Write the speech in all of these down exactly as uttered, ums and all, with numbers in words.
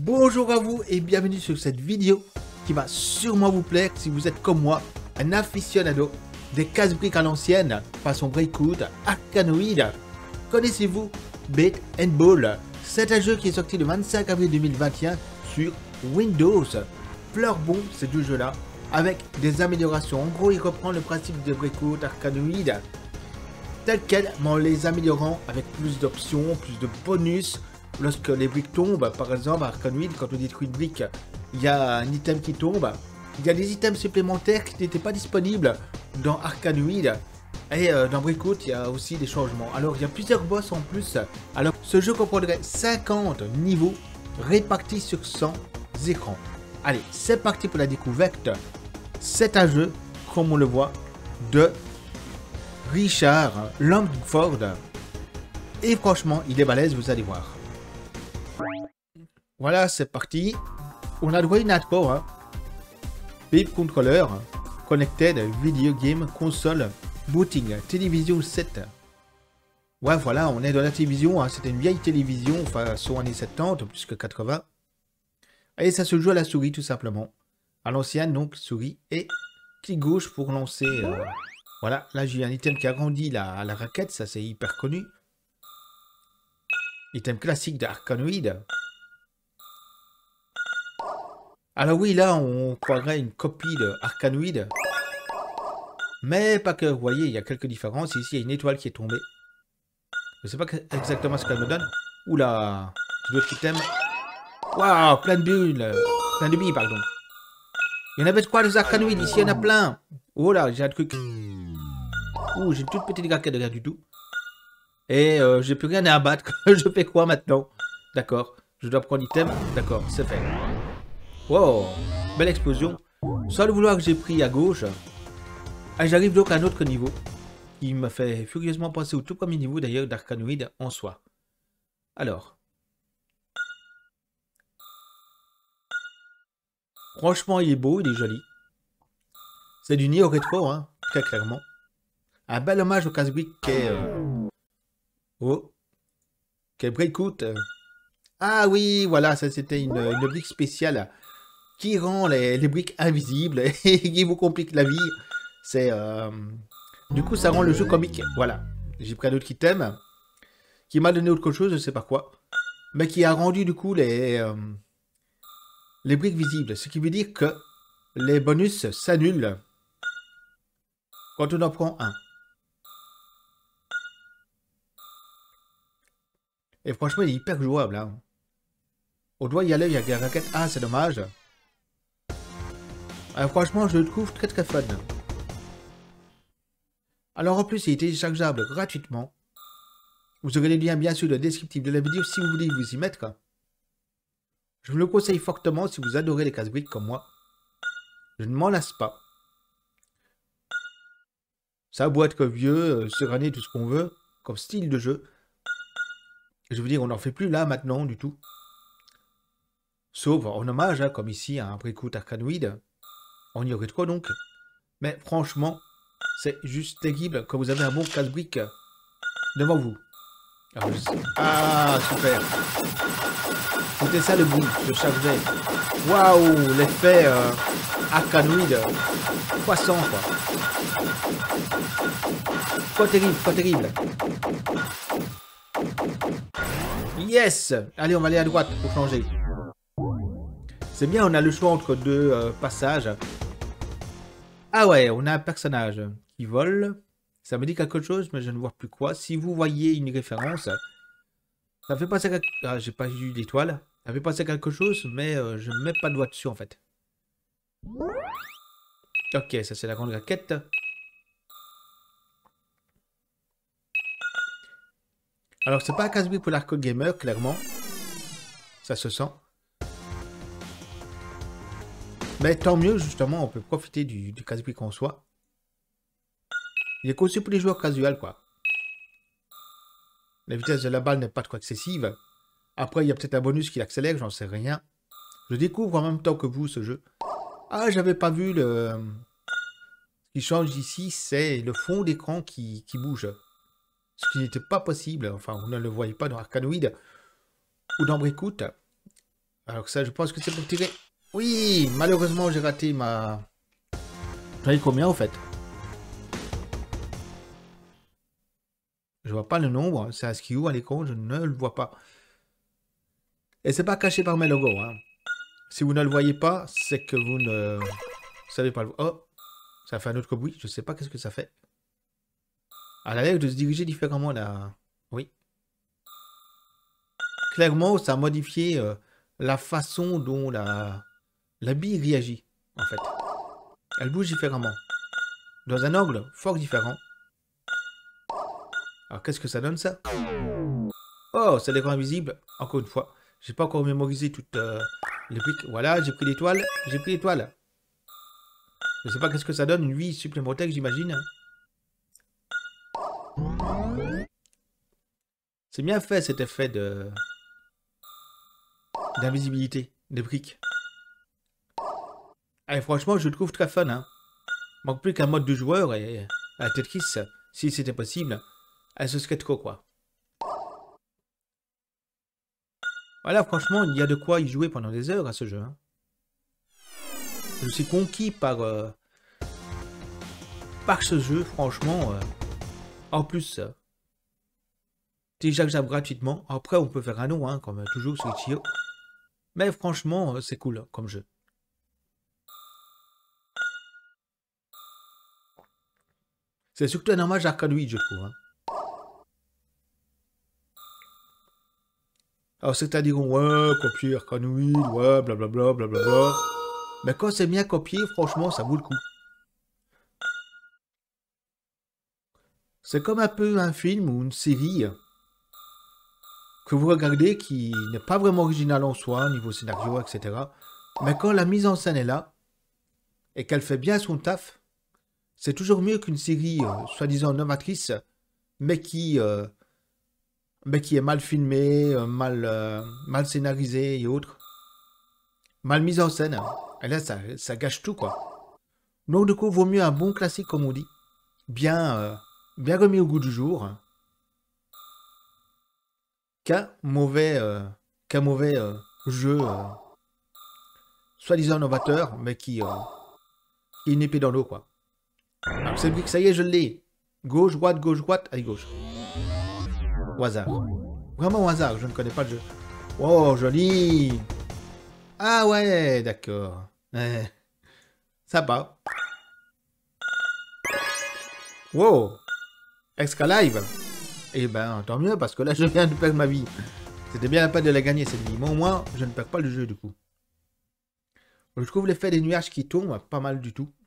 Bonjour à vous et bienvenue sur cette vidéo qui va sûrement vous plaire si vous êtes comme moi, un aficionado des casse-briques à l'ancienne, façon Breakout, Arkanoid. Connaissez-vous Beat and Ball? C'est un jeu qui est sorti le vingt-cinq avril deux mille vingt et un sur Windows. Fleur bon ces deux jeux-là, avec des améliorations. En gros, il reprend le principe de Breakout, Arkanoid, tel quel, mais en les améliorant avec plus d'options, plus de bonus. Lorsque les briques tombent, par exemple, à Arkanoid, quand on détruit une brique, il y a un item qui tombe. Il y a des items supplémentaires qui n'étaient pas disponibles dans Arkanoid. Et euh, dans Breakout, il y a aussi des changements. Alors, il y a plusieurs boss en plus. Alors, ce jeu comprendrait cinquante niveaux répartis sur cent écrans. Allez, c'est parti pour la découverte. C'est un jeu, comme on le voit, de Richard Langford. Et franchement, il est balèze, vous allez voir. Voilà, c'est parti. On a droit à une intro, hein. Beep Controller, Connected Video Game Console Booting, Télévision sept. Ouais, voilà, on est dans la télévision, hein. C'était une vieille télévision, enfin, son années soixante-dix, plus que quatre-vingts. Et ça se joue à la souris, tout simplement. À l'ancienne, donc, souris et clic gauche pour lancer. Euh... Voilà, là, j'ai un item qui agrandit la, la raquette, ça, c'est hyper connu. Item classique d'Arkanoid. Alors oui, là, on croirait une copie de Arkanoid. Mais pas que, vous voyez, il y a quelques différences. Ici, il y a une étoile qui est tombée. Je ne sais pas exactement ce qu'elle me donne. Oula, d'autres items. Waouh, plein de bulles. Plein de billes, pardon. Il y en avait de quoi, les Arkanoid? Ici, il y en a plein. Oh là, j'ai un truc. Ouh, j'ai une toute petite raquette de rien du tout. Et euh, j'ai plus rien à abattre. Je fais quoi maintenant? D'accord, je dois prendre l'item. D'accord, c'est fait. Wow, belle explosion. Sans le vouloir que j'ai pris à gauche. Ah, j'arrive donc à un autre niveau. Qui me fait furieusement penser au tout premier niveau d'ailleurs d'Arkanoid en soi. Alors. Franchement, il est beau, il est joli. C'est du Neo Retro, hein, très clairement. Un bel hommage au casse-brique qu'est... Euh... Oh. Qu'est Breakout. Ah oui, voilà, ça c'était une, une brique spéciale qui rend les, les briques invisibles et qui vous complique la vie. C'est... Euh... Du coup, ça rend le jeu comique. Voilà. J'ai pris un autre item qui m'a donné autre chose, je sais pas quoi. Mais qui a rendu du coup les, euh... les briques visibles. Ce qui veut dire que les bonus s'annulent quand on en prend un. Et franchement, il est hyper jouable. Hein. On doit y aller, il y a des raquettes. Ah, c'est dommage. Alors, franchement, je le trouve très très fun. Alors en plus, il est téléchargeable gratuitement. Vous aurez les liens bien sûr dans le descriptif de la vidéo si vous voulez vous y mettre. Je vous le conseille fortement si vous adorez les casse-briques comme moi. Je ne m'en lasse pas. Ça a beau être vieux, euh, suranné, tout ce qu'on veut, comme style de jeu. Je veux dire, on n'en fait plus là maintenant du tout. Sauf en hommage, hein, comme ici, à un Breakout Arkanoid. On y aurait trop donc. Mais franchement, c'est juste terrible quand vous avez un bon casse-brique devant vous. Alors, je... Ah, super. C'était ça le bruit, je chargeais. Waouh, l'effet euh, Arkanoid. Poisson, quoi. Pas terrible, pas terrible. Yes. Allez, on va aller à droite pour changer. C'est bien, on a le choix entre deux euh, passages. Ah ouais, on a un personnage qui vole. Ça me dit quelque chose, mais je ne vois plus quoi. Si vous voyez une référence, ça fait penser à... Ah, j'ai pas eu d'étoile. Ça fait penser à quelque chose, mais euh, je ne mets pas de doigt dessus, en fait. Ok, ça c'est la grande raquette. Alors, c'est pas un casse-brique pour l'arcade gamer, clairement. Ça se sent. Mais tant mieux, justement, on peut profiter du, du casse-brique en soi. Il est conçu pour les joueurs casuals, quoi. La vitesse de la balle n'est pas trop excessive. Après, il y a peut-être un bonus qui l'accélère, j'en sais rien. Je découvre en même temps que vous ce jeu. Ah, j'avais pas vu le... Ce qui change ici, c'est le fond d'écran qui, qui bouge. Ce qui n'était pas possible. Enfin, vous ne le voyez pas dans Arkanoid ou dans Breakout. Alors que ça, je pense que c'est pour tirer. Oui, malheureusement, j'ai raté ma... J'en ai combien, en fait? Je vois pas le nombre. C'est inscrit où à l'écran? Je ne le vois pas. Et c'est pas caché par mes logos, hein. Si vous ne le voyez pas, c'est que vous ne savez pas le voir. Oh, ça fait un autre bruit. Je sais pas qu'est-ce que ça fait. À la l'air de se diriger différemment, là. Oui. Clairement, ça a modifié euh, la façon dont la... la bille réagit, en fait. Elle bouge différemment. Dans un angle fort différent. Alors, qu'est-ce que ça donne, ça? Oh, c'est l'écran invisible. Encore une fois. J'ai pas encore mémorisé toutes euh, les briques. Voilà, j'ai pris l'étoile. J'ai pris l'étoile. Je sais pas qu'est-ce que ça donne. Une vie supplémentaire, j'imagine. C'est bien fait, cet effet de... d'invisibilité des briques. Et franchement, je le trouve très fun, hein. Manque plus qu'un mode de joueur et à Tetris, si c'était possible, elle se serait trop, quoi. Voilà, franchement, il y a de quoi y jouer pendant des heures à ce jeu, hein. Je suis conquis par... Euh, par ce jeu, franchement. Euh, en plus, euh, téléchargeable gratuitement. Après, on peut faire un nom, hein, comme toujours sur Itch.io. Mais franchement, euh, c'est cool, hein, comme jeu. C'est surtout un hommage à Arcanoid, je trouve. Hein. Alors certains diront, ouais, copier Arcanoid, ouais, blablabla, blablabla. Mais quand c'est bien copié, franchement, ça vaut le coup. C'est comme un peu un film ou une série que vous regardez qui n'est pas vraiment original en soi, niveau scénario, et cetera. Mais quand la mise en scène est là, et qu'elle fait bien son taf, c'est toujours mieux qu'une série euh, soi-disant novatrice, mais qui, euh, mais qui est mal filmée, euh, mal, euh, mal scénarisée et autres. Mal mise en scène. Et là, ça, ça gâche tout, quoi. Donc, du coup, vaut mieux un bon classique, comme on dit. Bien, euh, bien remis au goût du jour. Qu'un mauvais, euh, qu'un mauvais euh, jeu, euh, soi-disant novateur, mais qui, euh, qui est une épée dans l'eau, quoi. Alors, c'est que ça y est, je l'ai. Gauche, droite, gauche, droite, allez, gauche. Au hasard. Vraiment au hasard, je ne connais pas le jeu. Oh, joli. Ah ouais, d'accord. Eh, ça va. Wow. Extra live. Eh ben, tant mieux, parce que là, je viens de perdre ma vie. C'était bien la peine de la gagner, cette vie. Mais au moins, je ne perds pas le jeu, du coup. Je trouve l'effet des nuages qui tombent pas mal du tout.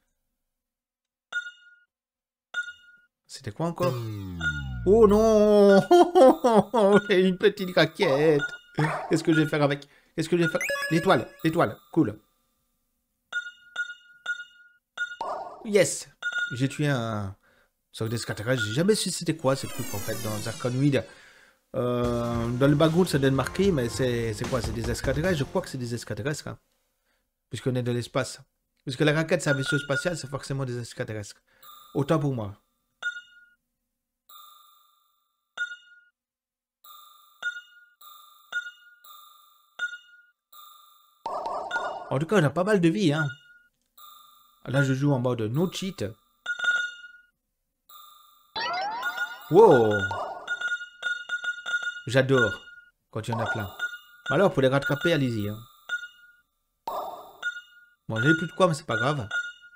C'était quoi encore? Oh non. Une petite raquette. Qu'est-ce que je vais faire avec? Qu'est-ce que je vais faire? L'étoile, l'étoile, cool. Yes. J'ai tué un... Sauf des extraterrestres, j'ai jamais su c'était quoi ce truc en fait dans Arcanoid. Euh, dans le background ça donne marqué, mais c'est quoi? C'est des extraterrestres? Je crois que c'est des extraterrestres. Hein, puisqu'on est dans l'espace. Puisque la raquette c'est un vaisseau spatial, c'est forcément des extraterrestres. Autant pour moi. En tout cas, on a pas mal de vie. Hein. Là, je joue en mode no cheat. Wow! J'adore quand il y en a plein. Alors, pour les rattraper, allez-y. Hein. Bon, j'ai plus de quoi, mais c'est pas grave.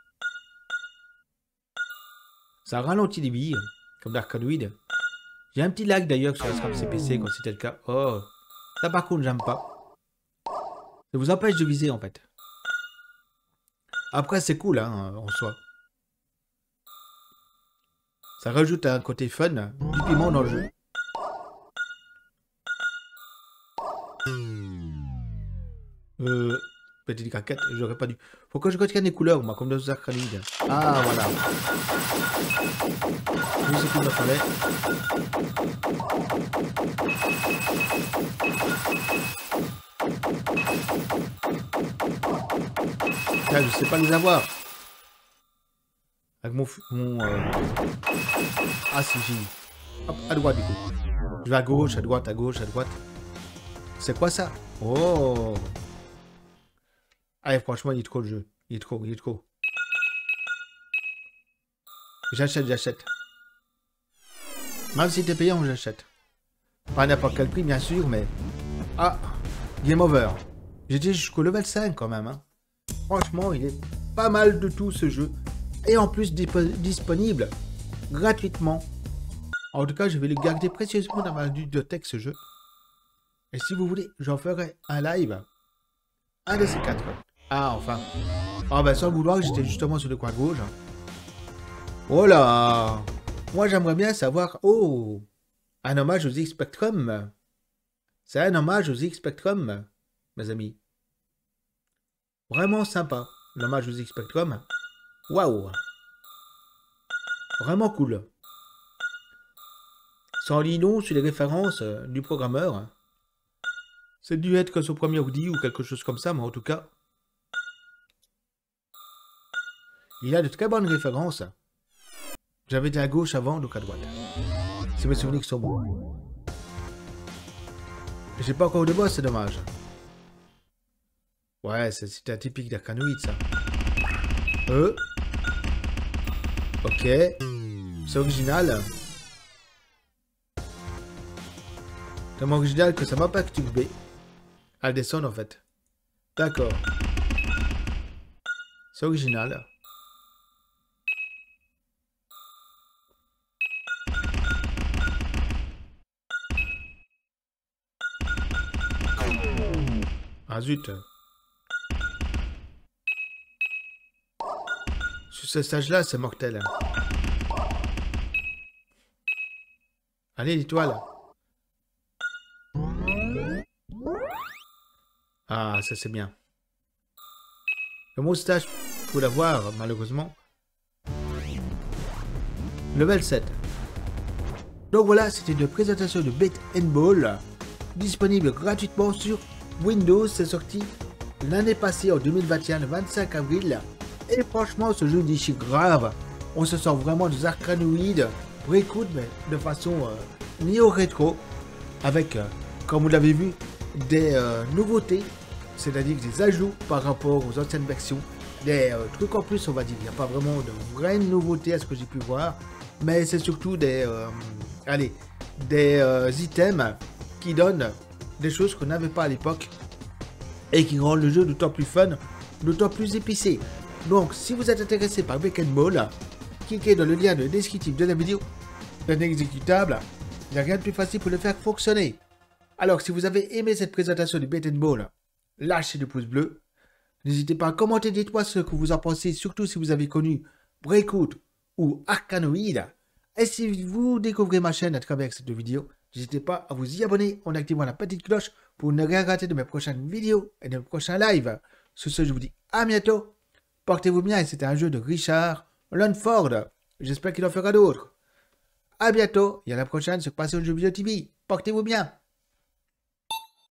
Ça ralentit les billes, comme d'Arcanoid. J'ai un petit lag d'ailleurs sur la SRAM C P C quand c'était le cas. Oh! Ça, par contre, j'aime pas. Ça vous empêche de viser, en fait. Après, c'est cool, hein, en soi. Ça rajoute un côté fun, du piment dans le jeu. Euh, petite craquette, j'aurais pas dû. Pourquoi je retiens les couleurs, moi, comme dans Arcanoid? Ah, voilà. Oui, c'est tout, il me fallait. Là, je sais pas les avoir. Avec mon... mon euh... Ah si, j'ai... Hop, à droite du coup. Je vais à gauche, à droite, à gauche, à droite. C'est quoi ça? Oh. Allez, franchement, il est trop le jeu. Il est trop, il est trop. J'achète, j'achète. Même si t'es payant, j'achète. Pas à n'importe quel prix, bien sûr, mais... Ah, game over. J'étais jusqu'au level cinq quand même. Hein. Franchement, il est pas mal de tout ce jeu. Et en plus, disponible gratuitement. En tout cas, je vais le garder précieusement dans ma bibliothèque, ce jeu. Et si vous voulez, j'en ferai un live. Un de ces quatre. Ah, enfin. Ah, ben sans le vouloir, j'étais justement sur le coin gauche. Oh là! Moi, j'aimerais bien savoir... Oh! Un hommage aux X-Spectrum. C'est un hommage aux X-Spectrum, mes amis. Vraiment sympa, l'hommage aux X-Spectrum. Waouh! Vraiment cool. Sans lit long sur les références euh, du programmeur. C'est dû être que son premier ordi ou quelque chose comme ça, mais en tout cas... Il a de très bonnes références. J'avais été à gauche avant, donc à droite. Si mes souvenirs sont bons. J'ai pas encore de boss, c'est dommage. Ouais, c'est un typique d'Arcanoid, ça. Euh. Ok. C'est original. Tellement original que ça m'a pas perturbé. Elle descend, en fait. D'accord. C'est original. Ah zut. Sur ce stage-là, c'est mortel. Allez, l'étoile. Ah, ça c'est bien. Le moustache, faut l'avoir, malheureusement. Level sept. Donc voilà, c'était une présentation de Bait and Ball. Disponible gratuitement sur Windows. C'est sorti l'année passée, en deux mille vingt et un, le vingt-cinq avril. Et franchement, ce jeu déchire grave. On se sent vraiment des Arcanoïdes. Breakout, mais de façon euh, néo-rétro. Avec, euh, comme vous l'avez vu, des euh, nouveautés. C'est-à-dire des ajouts par rapport aux anciennes versions. Des euh, trucs en plus, on va dire. Il n'y a pas vraiment de vraies nouveautés à ce que j'ai pu voir. Mais c'est surtout des, euh, allez, des euh, items qui donnent des choses qu'on n'avait pas à l'époque. Et qui rendent le jeu d'autant plus fun, d'autant plus épicé. Donc, si vous êtes intéressé par Bait and Ball, cliquez dans le lien de descriptif de la vidéo. Un exécutable, il n'y a rien de plus facile pour le faire fonctionner. Alors, si vous avez aimé cette présentation de Bait and Ball, lâchez le pouce bleu. N'hésitez pas à commenter, dites-moi ce que vous en pensez, surtout si vous avez connu Breakout ou Arcanoid. Et si vous découvrez ma chaîne à travers cette vidéo, n'hésitez pas à vous y abonner en activant la petite cloche pour ne rien rater de mes prochaines vidéos et de mes prochains lives. Sur ce, je vous dis à bientôt. Portez-vous bien et c'était un jeu de Richard Lunford. J'espère qu'il en fera d'autres. À bientôt et à la prochaine sur Passion Jeux Vidéo T V. Portez-vous bien.